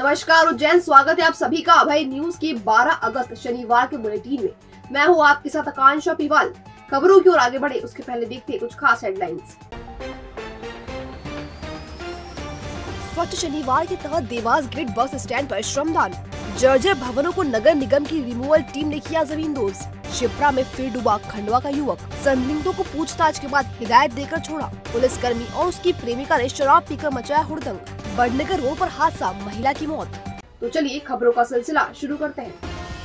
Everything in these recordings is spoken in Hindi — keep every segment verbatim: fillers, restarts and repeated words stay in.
नमस्कार उज्जैन, स्वागत है आप सभी का अभय न्यूज की बारह अगस्त शनिवार के बुलेटिन में। मैं हूं आपके साथ आकांक्षा पीवाल। खबरों की ओर आगे बढ़े उसके पहले देखते हैं कुछ खास हेडलाइंस। स्वच्छ शनिवार के तहत देवास ग्रिड बस स्टैंड पर श्रमदान। जर्जर भवनों को नगर निगम की रिमूवल टीम ने किया जमींदोज। शिप्रा में फिर डूबा खंडवा का युवक। संदिग्धों को पूछताछ के बाद हिदायत देकर छोड़ा। पुलिसकर्मी और उसकी प्रेमिका ने शराब पीकर मचाया हुड़दंग। बड़नगर रोड पर हादसा, महिला की मौत। तो चलिए खबरों का सिलसिला शुरू करते हैं।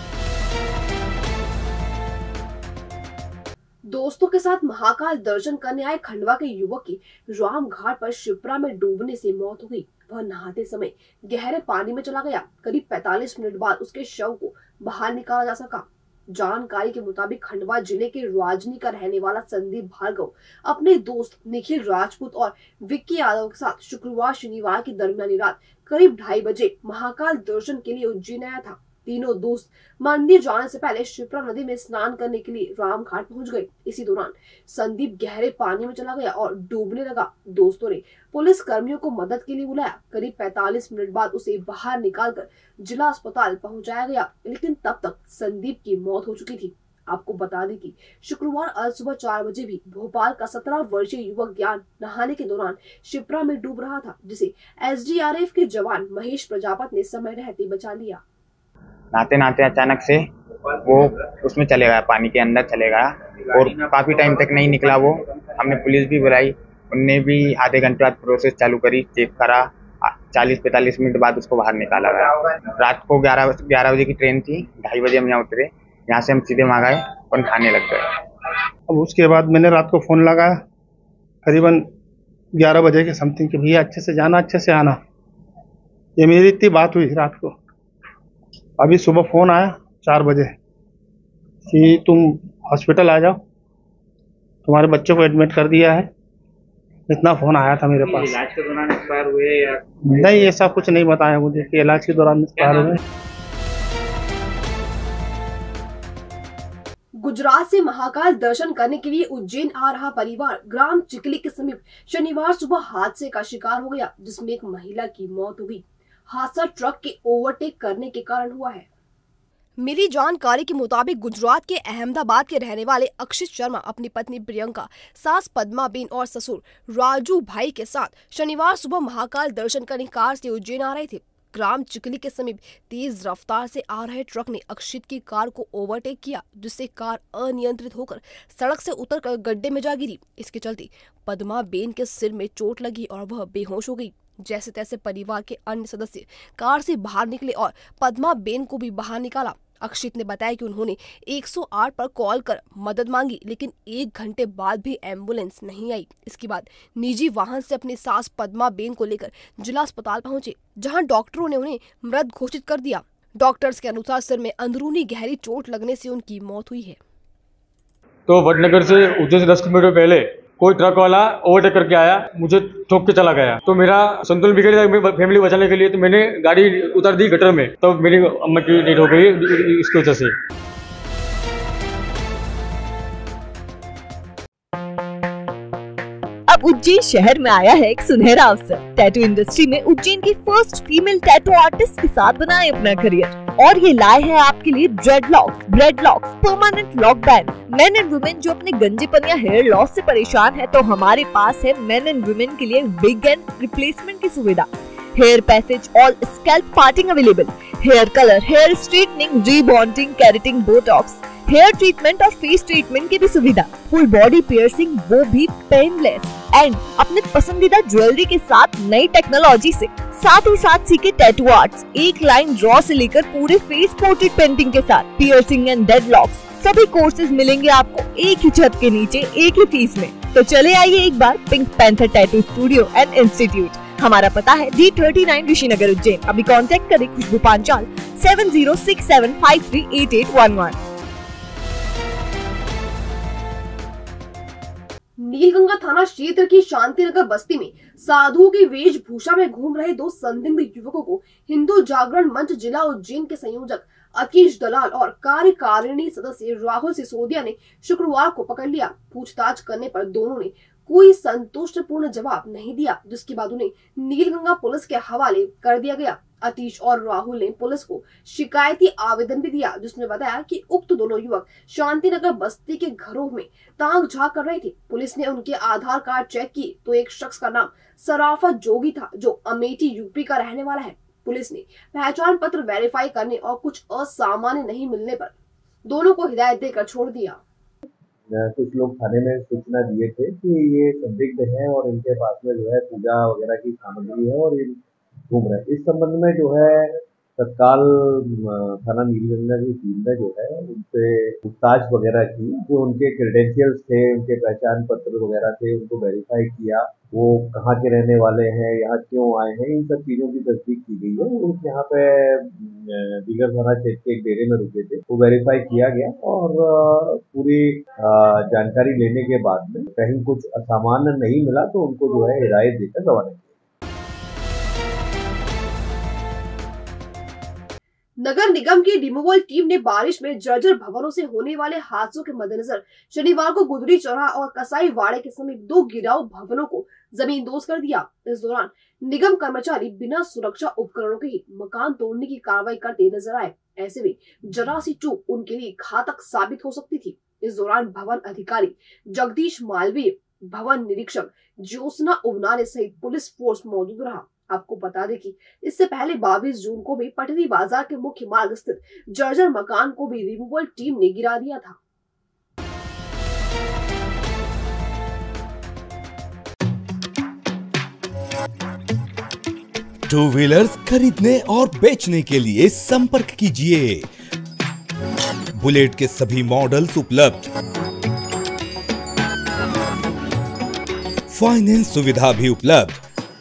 दोस्तों के साथ महाकाल दर्शन करने आए खंडवा के युवक की राम घाट पर शिप्रा में डूबने से मौत हो गई। वह नहाते समय गहरे पानी में चला गया। करीब पैंतालीस मिनट बाद उसके शव को बाहर निकाला जा सका। जानकारी के मुताबिक खंडवा जिले के राजनी का रहने वाला संदीप भार्गव अपने दोस्त निखिल राजपूत और विक्की यादव के साथ शुक्रवार शनिवार की दरमियानी रात करीब ढाई बजे महाकाल दर्शन के लिए उज्जैन आया था। तीनों दोस्त मंदिर जाने से पहले शिप्रा नदी में स्नान करने के लिए राम घाट पहुंच गए। इसी दौरान संदीप गहरे पानी में चला गया और डूबने लगा। दोस्तों ने पुलिस कर्मियों को मदद के लिए बुलाया। करीब पैंतालीस मिनट बाद उसे बाहर निकालकर जिला अस्पताल पहुंचाया गया, लेकिन तब तक संदीप की मौत हो चुकी थी। आपको बता दें कि शुक्रवार आज सुबह चार बजे भी भोपाल का सत्रह वर्षीय युवक ज्ञान नहाने के दौरान शिप्रा में डूब रहा था, जिसे एस डी आर एफ के जवान महेश प्रजापत ने समय रहते बचा लिया। नहाते नहाते अचानक से वो उसमें चले गया, पानी के अंदर चले गया और काफ़ी टाइम तक नहीं निकला। वो हमने पुलिस भी बुलाई, उनने भी आधे घंटे बाद प्रोसेस चालू करी, चेक करा। चालीस पैंतालीस मिनट बाद उसको बाहर निकाला गया। रात को ग्यारह ग्यारह बजे की ट्रेन थी, ढाई बजे हम यहाँ उतरे। यहाँ से हम सीधे वहाँ गए और नहाने लग गए। अब उसके बाद मैंने रात को फ़ोन लगाया करीबन ग्यारह बजे के समथिंग कि भैया अच्छे से जाना, अच्छे से आना। ये मेरी इतनी बात हुई रात को। अभी सुबह फ़ोन आया चार बजे कि तुम हॉस्पिटल आ जाओ, तुम्हारे बच्चों को एडमिट कर दिया है। इतना फ़ोन आया था मेरे पास। इलाज के दौरान एक्सपायर हुए या नहीं, ऐसा कुछ नहीं बताया मुझे कि इलाज के दौरान एक्सपायर हुए। गुजरात से महाकाल दर्शन करने के लिए उज्जैन आ रहा परिवार ग्राम चिकली के समीप शनिवार सुबह हादसे का शिकार हो गया, जिसमें एक महिला की मौत हो गई। हादसा ट्रक के ओवरटेक करने के कारण हुआ है। मिली जानकारी के मुताबिक गुजरात के अहमदाबाद के रहने वाले अक्षित शर्मा अपनी पत्नी प्रियंका, सास पद्माबेन और ससुर राजू भाई के साथ शनिवार सुबह महाकाल दर्शन करने कार से उज्जैन आ रहे थे। ग्राम चिकली के समीप तेज रफ्तार से आ रहे ट्रक ने अक्षित की कार को ओवरटेक किया, जिससे कार अनियंत्रित होकर सड़क से उतरकर गड्ढे में जा गिरी। इसके चलते पद्माबेन के सिर में चोट लगी और वह बेहोश हो गई। जैसे तैसे परिवार के अन्य सदस्य कार से बाहर निकले और पद्माबेन को भी बाहर निकाला। अक्षित ने बताया कि उन्होंने एक सौ आठ पर कॉल कर मदद मांगी, लेकिन एक घंटे बाद भी एम्बुलेंस नहीं आई। इसके बाद निजी वाहन से अपनी सास पद्माबेन को लेकर जिला अस्पताल पहुंचे, जहां डॉक्टरों ने उन्हें मृत घोषित कर दिया। डॉक्टर्स के अनुसार सिर में अंदरूनी गहरी चोट लगने से उनकी मौत हुई है। तो वडनगर से उज्जैन से दस किलोमीटर पहले कोई ट्रक वाला ओवरटेक करके आया, मुझे ठोक के चला गया। तो मेरा संतुलन बिगड़ गया फैमिली बचाने के लिए, तो मैंने गाड़ी उतार दी गटर में। तो मेरी अम्मा की डेथ हो गई इसकी वजह से। अब उज्जैन शहर में आया है एक सुनहरा अवसर। टैटू इंडस्ट्री में उज्जैन की फर्स्ट फीमेल टैटू आर्टिस्ट के साथ बनाए अपना करियर, और ये लाए हैं आपके लिए ड्रेडलॉक्स, ब्रेडलॉक्स, permanent lock band. Men and women जो अपने गंजेपन या हेयर लॉस से परेशान है, तो हमारे पास है मेन एंड वुमेन के लिए बिग एंड रिप्लेसमेंट की सुविधा। Hair patches, all scalp parting available, hair colour, hair straightening, rebonding, keratin, botox, hair treatment और फेस ट्रीटमेंट की भी सुविधा। फुल बॉडी पियर्सिंग, वो भी पेनलेस, एंड अपने पसंदीदा ज्वेलरी के साथ नई टेक्नोलॉजी से। साथ ही साथ सीखे टैटू आर्ट्स, एक लाइन ड्रॉ से लेकर पूरे फेस पोर्ट्रेट पेंटिंग के साथ, पियर्सिंग एंड डेडलॉक्स, सभी कोर्सेज मिलेंगे आपको एक ही छत के नीचे एक ही फीस में। तो चले आइए एक बार pink panther tattoo studio and institute. हमारा पता है D thirty nine Rishinagar Ujjain. अभी कांटेक्ट करें Khushboo Panchal seven zero six seven five three eight eight one one. Neelganga थाना क्षेत्र की शांतिनगर बस्ती में साधुओं की वेशभूषा में घूम रहे दो संदिग्ध युवकों को हिंदू जागरण मंच जिला उज्जैन के संयोजक अखिलेश दलाल और कार्यकारिणी सदस्य राहुल सिसोदिया ने शुक्रवार को पकड़ लिया। पूछताछ करने पर दोनों ने कोई संतुष्टपूर्ण जवाब नहीं दिया, जिसके बाद उन्हें नीलगंगा पुलिस के हवाले कर दिया गया। अतीश और राहुल ने पुलिस को शिकायती आवेदन भी दिया, जिसमें बताया कि उक्त दोनों युवक शांतिनगर बस्ती के घरों में ताक झांक कर रहे थे। पुलिस ने उनके आधार कार्ड चेक किए तो एक शख्स का नाम सराफत जोगी था, जो अमेठी यूपी का रहने वाला है। पुलिस ने पहचान पत्र वेरीफाई करने और कुछ असामान्य नहीं मिलने पर दोनों को हिदायत देकर छोड़ दिया। कुछ लोग थाने में सूचना दिए थे कि ये संदिग्ध हैं और इनके पास में जो है पूजा वगैरह की सामग्री है और ये घूम रहे हैं। इस संबंध में जो है तत्काल थाना नीलगंगा की टीम ने जो है उनसे पूछताछ वगैरह की, जो उनके क्रेडेंशियल्स थे, उनके पहचान पत्र वगैरह थे, उनको वेरीफाई किया, वो कहाँ के रहने वाले हैं, यहाँ क्यों आए हैं, इन सब चीज़ों की तस्दीक की गई है। वो यहाँ पे दीगर थाना क्षेत्र के एक डेरे में रुके थे, वो वेरीफाई किया गया और पूरी जानकारी लेने के बाद में कहीं कुछ असामान्य नहीं मिला तो उनको जो है हिदायत देकर रवाना किया। नगर निगम की रिमूवल टीम ने बारिश में जर्जर भवनों से होने वाले हादसों के मद्देनजर शनिवार को गुदरी चौराहा और कसाई वाड़े के समीप दो गिराऊ भवनों को जमींदोज कर दिया। इस दौरान निगम कर्मचारी बिना सुरक्षा उपकरणों के ही मकान तोड़ने की कार्रवाई करते नजर आए। ऐसे में जरा सी चूक उनके लिए घातक साबित हो सकती थी। इस दौरान भवन अधिकारी जगदीश मालवीय, भवन निरीक्षक ज्योत्सना उबनाने सहित पुलिस फोर्स मौजूद रहा। आपको बता दें कि इससे पहले बाईस जून को भी पटरी बाजार के मुख्य मार्ग स्थित जर्जर मकान को भी रिमूवल टीम ने गिरा दिया था। टू व्हीलर्स खरीदने और बेचने के लिए संपर्क कीजिए। बुलेट के सभी मॉडल्स उपलब्ध, फाइनेंस सुविधा भी उपलब्ध।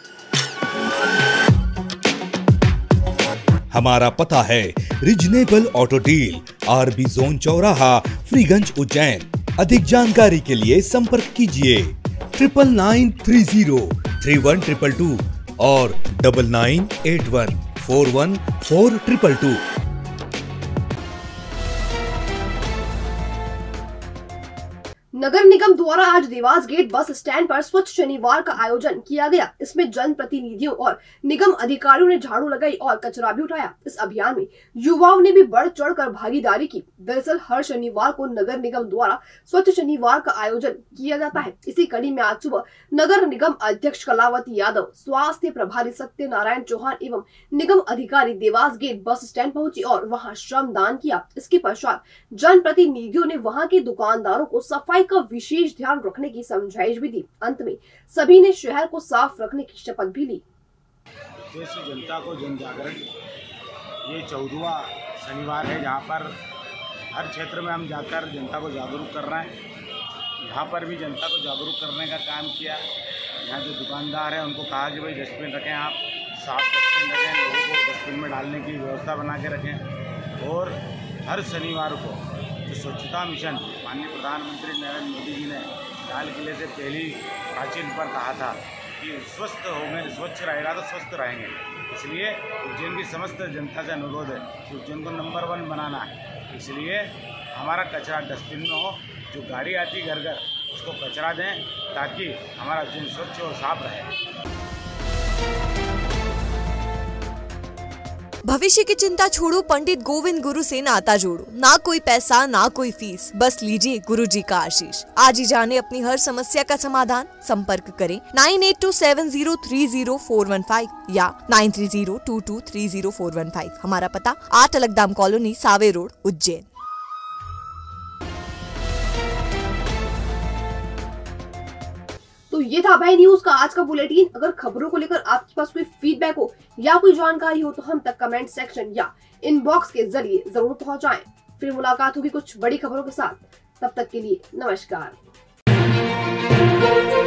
हमारा पता है reasonable auto deal, RB zone चौराहा, फ्रीगंज उज्जैन। अधिक जानकारी के लिए संपर्क कीजिए triple nine three zero three one triple two और double nine eight one four one four triple two. नगर निगम द्वारा आज देवास गेट बस स्टैंड पर स्वच्छ शनिवार का आयोजन किया गया। इसमें जनप्रतिनिधियों और निगम अधिकारियों ने झाड़ू लगाई और कचरा भी उठाया। इस अभियान में युवाओं ने भी बढ़ चढ़कर भागीदारी की। दरअसल हर शनिवार को नगर निगम द्वारा स्वच्छ शनिवार का आयोजन किया जाता है। इसी कड़ी में आज सुबह नगर निगम अध्यक्ष कलावती यादव, स्वास्थ्य प्रभारी सत्यनारायण चौहान एवं निगम अधिकारी देवास गेट बस स्टैंड पहुंची और वहां श्रमदान किया। इसके पश्चात जनप्रतिनिधियों ने वहां के दुकानदारों को सफाई का विशेष ध्यान रखने की समझाइश भी दी। अंत में सभी ने शहर को साफ रखने की शपथ भी ली। देश की जनता को जन जागरण ये चौदहवां शनिवार है, जहाँ पर हर क्षेत्र में हम जाकर जनता को जागरूक कर रहे हैं। यहाँ पर भी जनता को जागरूक करने का काम किया। यहाँ जो दुकानदार हैं उनको कहा कि भाई डस्टबिन रखें, आप साफ डस्टबिन रखें, लोगों को डस्टबिन में डालने की व्यवस्था बना के रखें। और हर शनिवार को जो स्वच्छता मिशन माननीय प्रधानमंत्री नरेंद्र मोदी जी ने लाल किले से पहली प्राचीन पर कहा था कि स्वस्थ होंगे, स्वच्छ रहेगा तो स्वस्थ रहेंगे। इसलिए उज्जैन की समस्त जनता से अनुरोध है कि उज्जैन को नंबर वन बनाना है। इसलिए हमारा कचरा डस्टबिन में हो, जो गाड़ी आती घर घर उसको कचरा दें ताकि हमारा उज्जैन स्वच्छ और साफ रहे। भविष्य की चिंता छोड़ो, पंडित गोविंद गुरु से नाता जोड़ो। ना कोई पैसा ना कोई फीस, बस लीजिए गुरु जी का आशीष। आज ही जाने अपनी हर समस्या का समाधान। संपर्क करें nine eight two seven zero three zero four one five या nine three zero two two three zero four one five. हमारा पता आठ अलगदाम कॉलोनी, सावे रोड, उज्जैन। तो ये था भाई न्यूज का आज का बुलेटिन। अगर खबरों को लेकर आपके पास कोई फीडबैक हो या कोई जानकारी हो तो हम तक कमेंट सेक्शन या इनबॉक्स के जरिए जरूर पहुंचाएं। फिर मुलाकात होगी कुछ बड़ी खबरों के साथ। तब तक के लिए नमस्कार।